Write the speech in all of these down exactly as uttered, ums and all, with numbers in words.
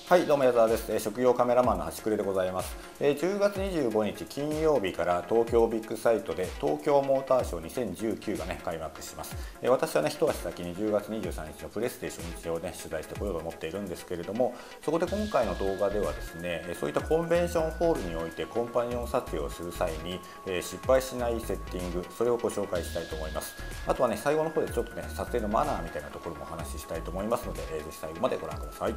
はい、どうも矢沢です。えー職業カメラマンの端くれでございます。えーじゅうがつにじゅうごにち金曜日から東京ビッグサイトで東京モーターショーにせんじゅうきゅうがね開幕します。えー私はね一足先にじゅうがつにじゅうさんにちのプレステ初日をね取材してこようと思っているんですけれども、そこで今回の動画ではですね、えーそういったコンベンションホールにおいてコンパニオン撮影をする際に、えー失敗しないセッティング、それをご紹介したいと思います。あとはね最後の方でちょっとね撮影のマナーみたいなところもお話ししたいと思いますので、えーぜひ最後までご覧ください。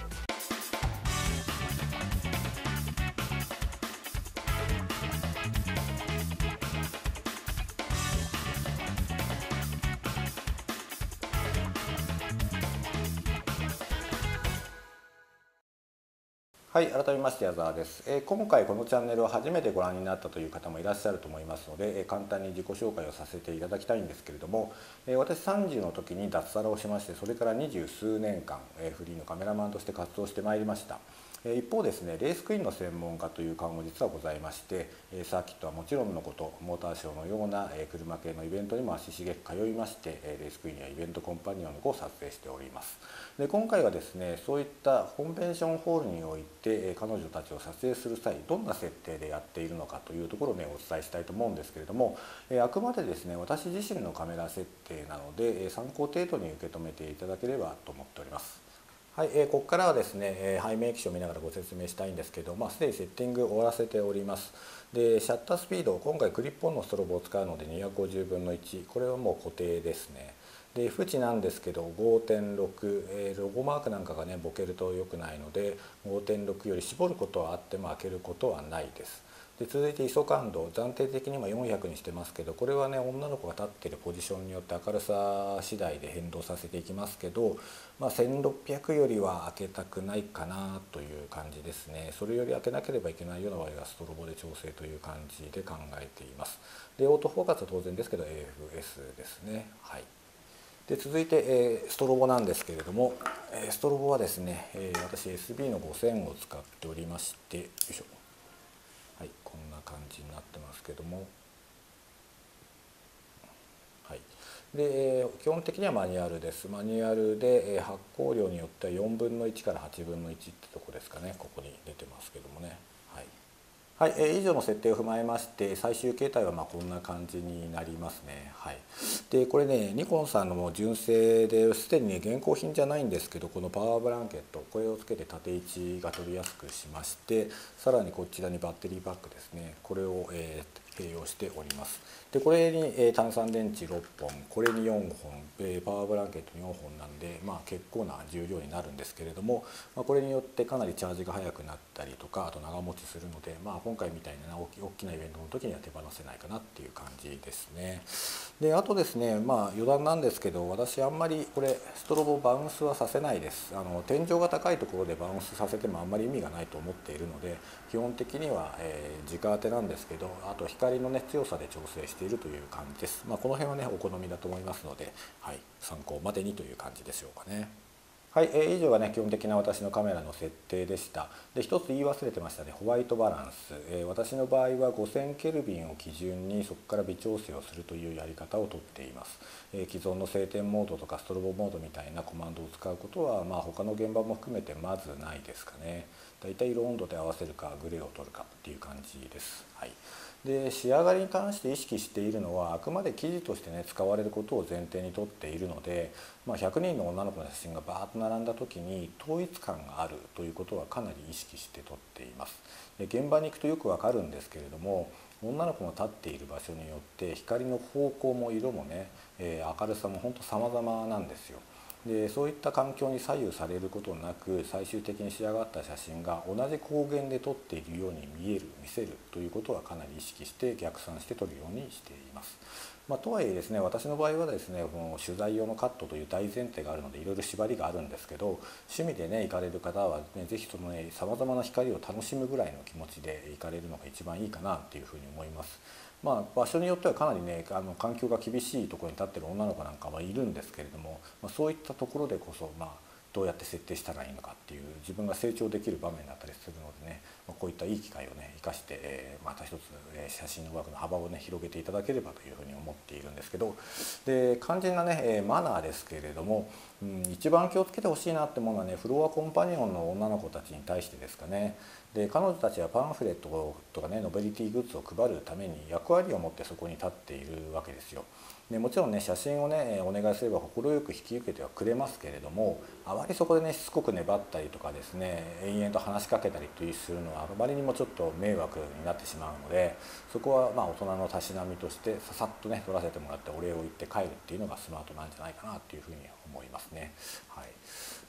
はい、改めまして矢沢です、えー今回このチャンネルを初めてご覧になったという方もいらっしゃると思いますので、えー簡単に自己紹介をさせていただきたいんですけれども、えー私さんじゅうの時に脱サラをしまして、それから二十数年間、えーフリーのカメラマンとして活動してまいりました。えー一方ですね、レースクイーンの専門家という顔も実はございまして、えーサーキットはもちろんのこと、モーターショーのような、えー車系のイベントにも足しげく通いまして、えーレースクイーンやイベントコンパニオンのを撮影しております。で今回はですね、そういったコンベンションホールにおいて、えー彼女たちを撮影する際どんな設定でやっているのかというところをねお伝えしたいと思うんですけれども、えーあくまでですね私自身のカメラ設定なので、えー参考程度に受け止めていただければと思っております。はい、えーここからはですね、えー背面機種を見ながらご説明したいんですけど、まあ、すでにセッティング終わらせております。でシャッタースピード、今回クリップオンのストロボを使うのでにひゃくごじゅうぶんのいち、これはもう固定ですね。で F 値なんですけど ごてんろく、えーロゴマークなんかがねボケると良くないので ごてんろく より絞ることはあっても開けることはないです。で続いて アイエスオ 感度、暫定的にはよんひゃくにしてますけど、これはね女の子が立っているポジションによって明るさ次第で変動させていきますけど、まあ、せんろっぴゃくよりは開けたくないかなという感じですね。それより開けなければいけないような場合はストロボで調整という感じで考えています。でオートフォーカスは当然ですけど エーエフエス ですね。はい。で続いて、えーストロボなんですけれども、えーストロボはですね、えー私 エスビー のごせんを使っておりまして、よいしょ、はい、こんな感じになってますけども、はい、で、えー基本的にはマニュアルです。マニュアルで、えー発光量によってはよんぶんのいちからはちぶんのいちってとこですかね、ここに出てますけどもね。はいはい、えー以上の設定を踏まえまして最終形態はまあこんな感じになりますね。はい、でこれねニコンさんのもう純正ですでにね現行品じゃないんですけど、このパワーブランケット、これをつけて縦位置が取りやすくしまして、さらにこちらにバッテリーパックですね、これを、えー併用しております。でこれに、えー単三電池ろっぽん、これによんほん、えーパワーブランケットによんほんなんで、まあ、結構な重量になるんですけれども、まあ、これによってかなりチャージが早くなったりとか、あと長持ちするので、まあ、今回みたいな大き大きなイベントの時には手放せないかなっていう感じですね。であとですね、まあ余談なんですけど、私あんまりこれストロボバウンスはさせないです。あの天井が高いところでバウンスさせてもあんまり意味がないと思っているので、基本的には、えー、直当てなんですけど、あと光のね強さで調整しているという感じです。まあ、この辺はねお好みだと思いますので、はい、参考までにという感じでしょうかね。はい、えー以上がね基本的な私のカメラの設定でした。で一つ言い忘れてましたね、ホワイトバランス、えー私の場合はごせんケルビンを基準にそこから微調整をするというやり方をとっています。えー既存の晴天モードとかストロボモードみたいなコマンドを使うことは、まあ、他の現場も含めてまずないですかね。だいたい色温度で合わせるかグレーを取るかっていう感じです。はい、で仕上がりに関して意識しているのは、あくまで生地としてね使われることを前提にとっているので、まあ、ひゃくにんの女の子の写真がバーッと並んだ時に統一感があるということはかなり意識して撮っています。で現場に行くとよくわかるんですけれども、女の子が立っている場所によって光の方向も色もね、えー明るさも本当様々なんですよ。でそういった環境に左右されることなく、最終的に仕上がった写真が同じ光源で撮っているように見える見せるということはかなり意識して逆算して撮るようにしています。まあ、とはいえですね、私の場合はですね、この取材用のカットという大前提があるのでいろいろ縛りがあるんですけど、趣味でね行かれる方はね是非そのねさまざまな光を楽しむぐらいの気持ちで行かれるのが一番いいかなっていうふうに思います。まあ、場所によってはかなりねあの環境が厳しいところに立ってる女の子なんかはいるんですけれども、まあ、そういったところでこそ、まあ、 どうやって設定したらいいのかっていう自分が成長できる場面だったりするのでね、まあ、こういったいい機会をね生かして、えー、また一つ、えー、写真の枠の幅をね広げていただければというふうに思っているんですけど、で肝心なね、えー、マナーですけれども、うん、一番気をつけてほしいなってものはね、フロアコンパニオンの女の子たちに対してですかね。で彼女たちはパンフレットとかねノベリティグッズを配るために役割を持ってそこに立っているわけですよ。でもちろんね写真をねお願いすれば快く引き受けてはくれますけれども、あまりそこでねしつこく粘ったりとかですね延々と話しかけたりするのはあまりにもちょっと迷惑になってしまうので、そこはまあ大人のたしなみとしてささっとね撮らせてもらってお礼を言って帰るっていうのがスマートなんじゃないかなっていうふうに思いますね。はい、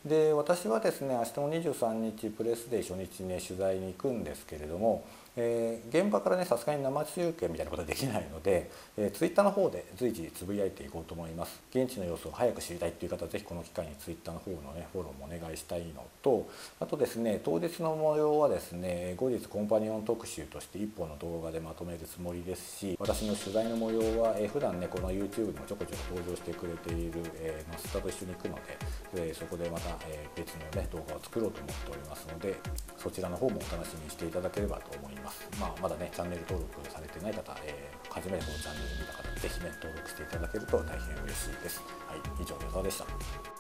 で私はですね明日のにじゅうさんにちプレスデー初日にね取材に行くんですけれども、えー、現場からねさすがに生中継みたいなことはできないので、えー、ツイッターの方で随時つぶやいていこうと思います。現地の様子を早く知りたいっていう方はぜひこの機会にツイッターの方のねフォローもお願いしたいのと、あとですね当日の模様はですね後日コンパニオン特集としていっぽんの動画でまとめるつもりですし、私の取材の模様は、えー、普段ねこの YouTube にもちょこちょこ登場してくれている、えー、マスターと一緒に行くので、えー、そこでまた、えー、別のね動画を作ろうと思っておりますので、そちらの方もお楽しみにしていただければと思います。まあ、まだねチャンネル登録されてない方、えー、初めてこのチャンネルを見た方ぜひね登録していただけると大変嬉しいです。はい、以上、矢沢でした。